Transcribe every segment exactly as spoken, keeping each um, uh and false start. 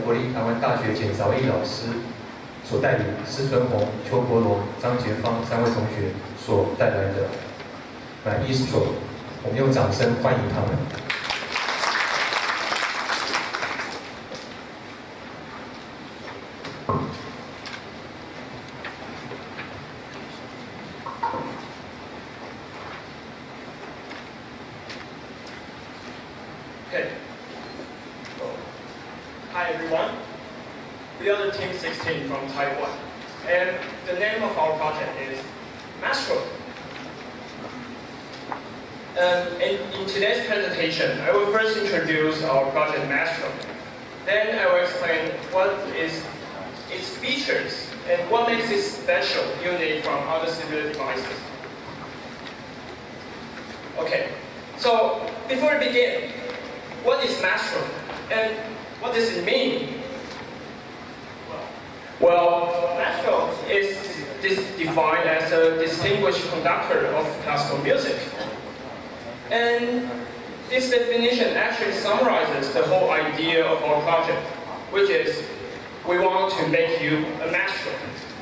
国立台湾大学简韶义老师所带领施存宏、邱国龙、张杰芳三位同学所带来的《My Eastro》，我们用掌声欢迎他们。 Okay. Hi everyone. We are the Team sixteen from Taiwan, and the name of our project is Maestro. Um, in, in today's presentation, I will first introduce our project Maestro. Then I will explain what is its features and what makes it special, unique from other similar devices. Okay. So before we begin, what is Maestro, and what does it mean? Well, Maestro is defined as a distinguished conductor of classical music. And this definition actually summarizes the whole idea of our project, which is we want to make you a maestro.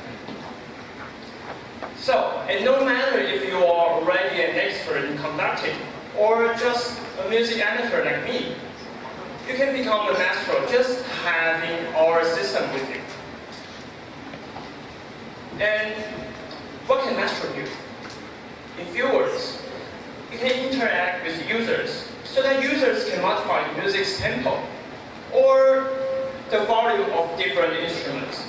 So, and no matter if you are already an expert in conducting, or just a music amateur like me, you can become a maestro just having our system with you. And what can maestro do? In few words, you can interact with users so that users can modify the music's tempo or the volume of different instruments.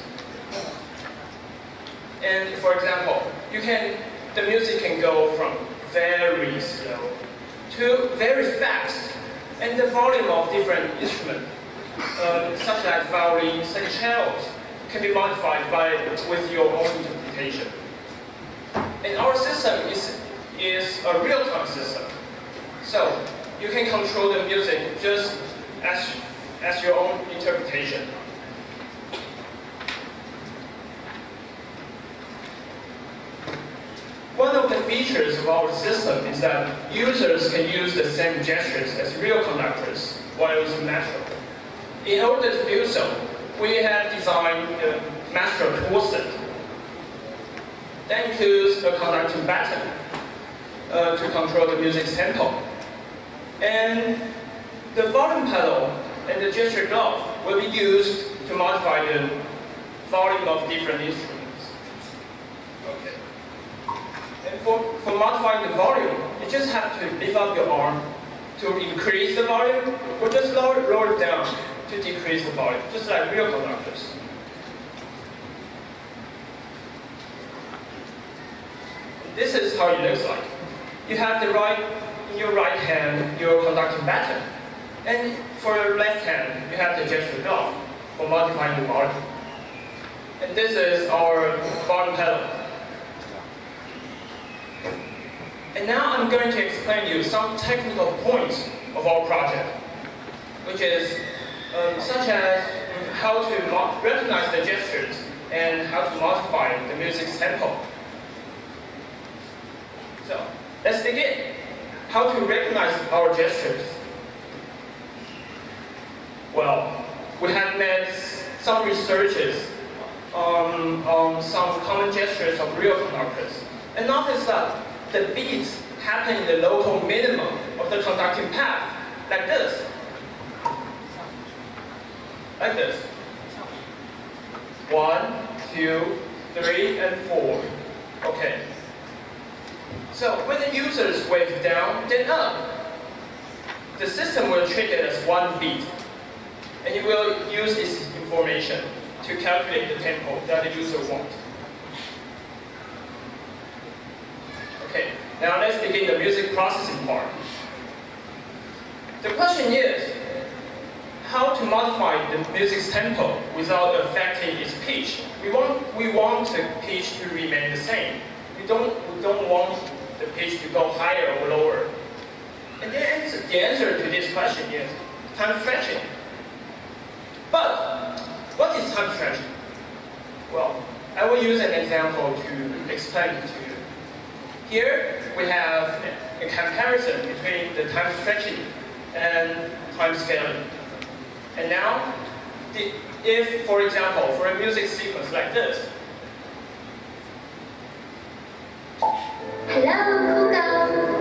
And for example, you can the music can go from very slow to very fast, and the volume of different instruments, uh, such as violins, such as cellos, can be modified by with your own interpretation. And our system is is a real-time system, so you can control the music just as as your own interpretation. One of the features of our system is that users can use the same gestures as real conductors while using Maestro. In order to do so, we have designed the Maestro toolset. That includes a conducting button uh, to control the music's tempo. And the volume pedal and the gesture glove will be used to modify the volume of different instruments. Okay. And for, for modifying the volume, you just have to lift up your arm to increase the volume, or just lower, lower it down to decrease the volume, just like real conductors. This is how it looks like. You have the right, in your right hand, your conducting button. And for your left hand, you have the gesture glove for modifying the volume. And this is our volume pedal. And now I'm going to explain to you some technical points of our project, which is um, such as how to recognize the gestures and how to modify the music's tempo. So let's begin. How to recognize our gestures? Well, we have made some researches on, on some common gestures of real conductors, and notice that the beats happen in the local minimum of the conducting path, like this. Like this. One, two, three, and four. Okay. So when the users wave down, then up, the system will treat it as one beat. And it will use this information to calculate the tempo that the user wants. Okay, now let's begin the music processing part. The question is, how to modify the music's tempo without affecting its pitch? We want, we want the pitch to remain the same. We don't, we don't want the pitch to go higher or lower. And the answer, the answer to this question is time stretching. But what is time stretching? Well, I will use an example to explain it to you. Here we have a comparison between the time stretching and time scaling. And now the, if, for example, for a music sequence like this. Hello, cool girl.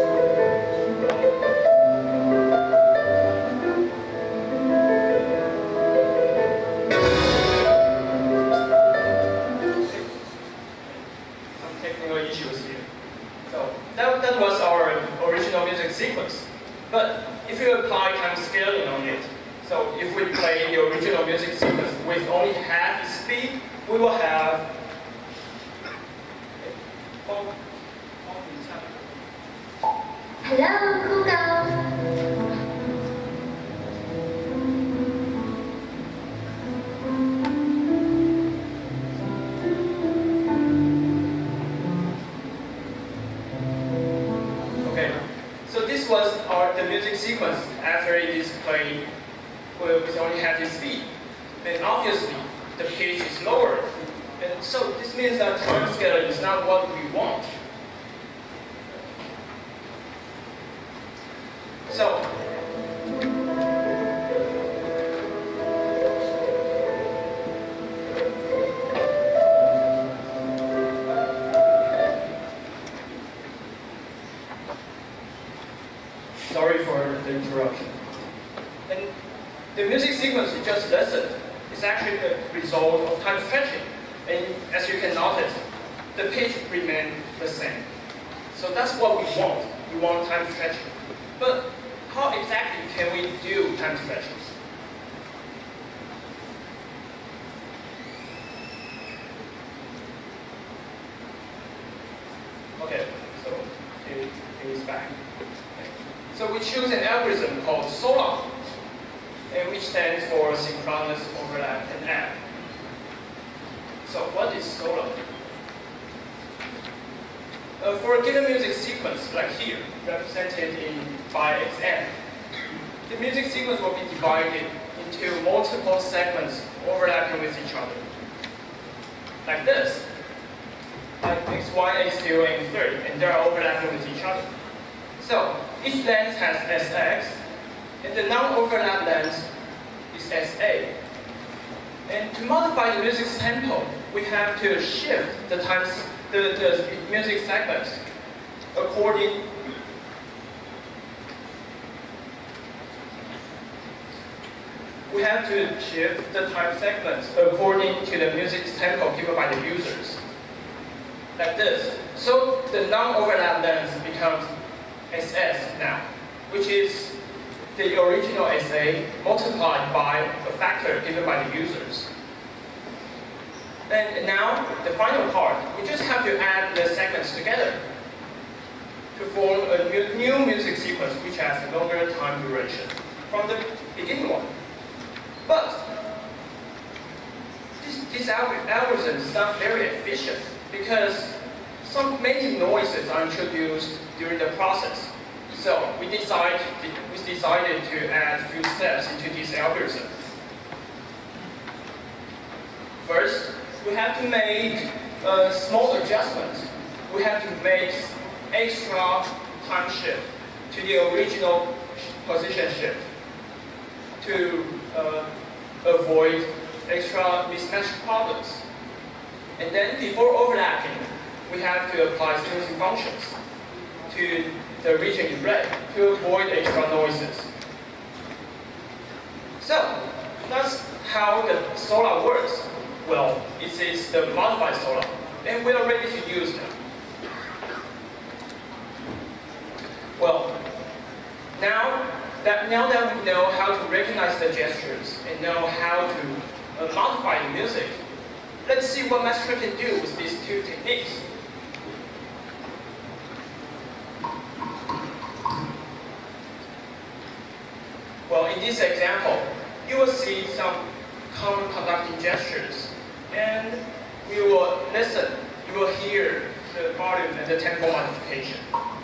Some technical issues here. So that, that was our original music sequence. But if you apply time scaling on it, so if we play the original music sequence with only half the speed, we will have Hello, cool girl. Okay, so this was our the music sequence after it is played with only half the speed. Then obviously the pitch is lower. And so this means that time scaling is not what we want. So sorry for the interruption. And the music sequence we just listened is actually the result of time stretching. And as you can notice, the pitch remains the same. So that's what we want. We want time stretching. But how exactly can we do time stretching? Okay, so it, it is back. So we choose an algorithm called SOLA, and which stands for synchronous overlap and add. So what is SOLA? Uh, for a given music sequence, like here, represented in by X n, the music sequence will be divided into multiple segments overlapping with each other. Like this. Like X one, X two, and X three, and they are overlapping with each other. So each length has S X, and the non-overlap length is S A. And to modify the music's tempo, we have to shift the times, the, the music segments according we have to shift the time segments according to the music's tempo given by the users. Like this. So the non-overlap length becomes S S now, which is the original S A multiplied by a factor given by the users. And now, the final part, we just have to add the segments together to form a new, new music sequence which has a longer time duration from the beginning one. But this, this algorithm is not very efficient because some many noises are introduced during the process. So we decided, we decided to add a few steps into this algorithm. First, we have to make a small adjustment. We have to make extra time shift to the original position shift to uh, avoid extra mismatch problems. And then before overlapping, we have to apply smoothing functions to the region in red to avoid extra noises. So that's how the SOLA works. Well, it is the modified SOLA, and we are ready to use them. Well, now that now that we know how to recognize the gestures and know how to uh, modify the music, let's see what Master can do with these two techniques. Well, in this example, you will see some common conducting gestures, and we will listen, you will hear the volume and the tempo modification.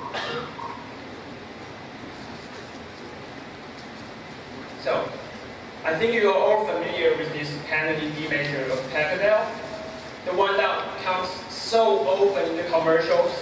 So, I think you are all familiar with this Kennedy D major of Pachelbel, the one that comes so often in the commercials.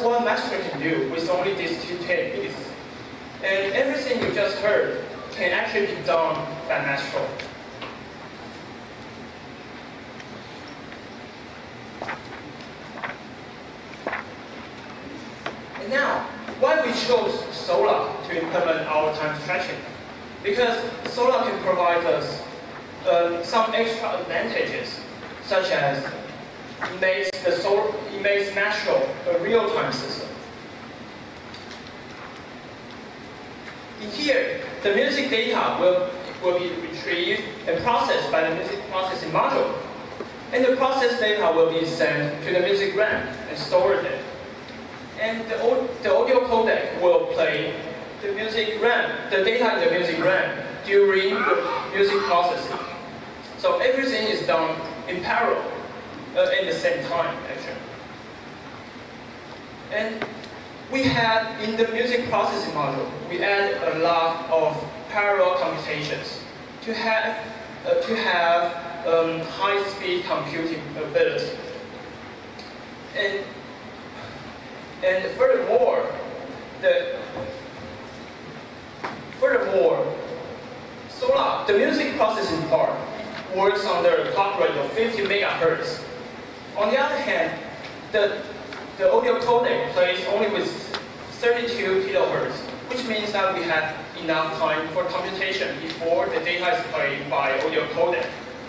what Maxtor can do with only these two ten bits. And everything you just heard can actually be done by Maxtor. And now, why we chose Solar to implement our time stretching? Because Solar can provide us uh, some extra advantages, such as it makes the Solar, it makes Maxtor a real-time system. In here, the music data will, will be retrieved and processed by the music processing module. And the processed data will be sent to the music RAM and stored there. And the, the audio codec will play the music RAM, the data in the music RAM during the music processing. So everything is done in parallel uh, at the same time, actually. And we had, in the music processing module, we add a lot of parallel computations to have, uh, to have um, high-speed computing ability. And, and furthermore, the, furthermore, Solar, the music processing part, works under a clock rate of fifty megahertz. On the other hand, the The audio codec plays only with thirty-two kilohertz, which means that we have enough time for computation before the data is played by audio codec.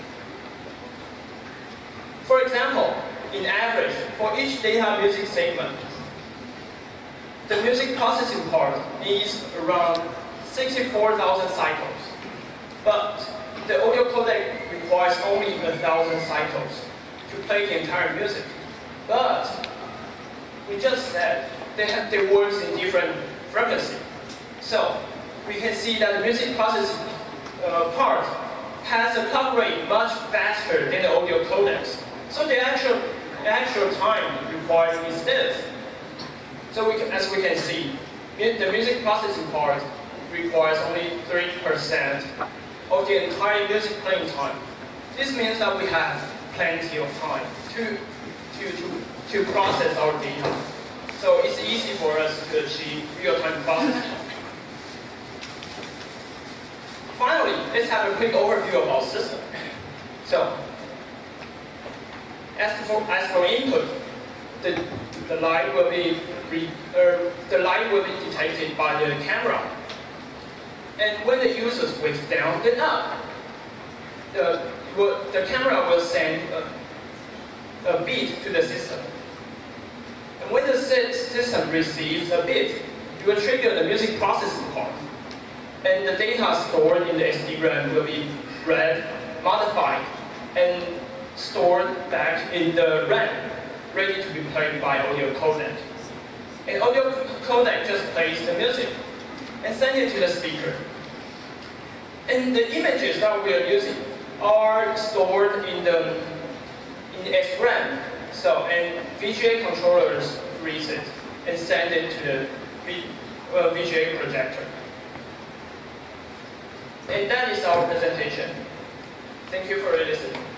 For example, in average, for each data music segment, the music processing part needs around sixty-four thousand cycles, but the audio codec requires only one thousand cycles to play the entire music. But we just said they have they works in different frequency. So we can see that the music processing uh, part has a clock rate much faster than the audio codecs. So the actual the actual time required is this. So we can, as we can see, the music processing part requires only thirty percent of the entire music playing time. This means that we have plenty of time to to to to process our data. So it's easy for us to achieve real-time processing. Finally, let's have a quick overview of our system. So, as for, as for input, the, the light will be re, uh, the light will be detected by the camera. And when the user switches down, then up, the, the camera will send a, a bit to the system. And when the system receives a bit, it will trigger the music processing part. And the data stored in the S D RAM will be read, modified, and stored back in the RAM, ready to be played by audio codec. And audio codec just plays the music and sends it to the speaker. And the images that we are using are stored in the in the S RAM. So, and V G A controllers read it and send it to the v, uh, V G A projector. And that is our presentation. Thank you for listening.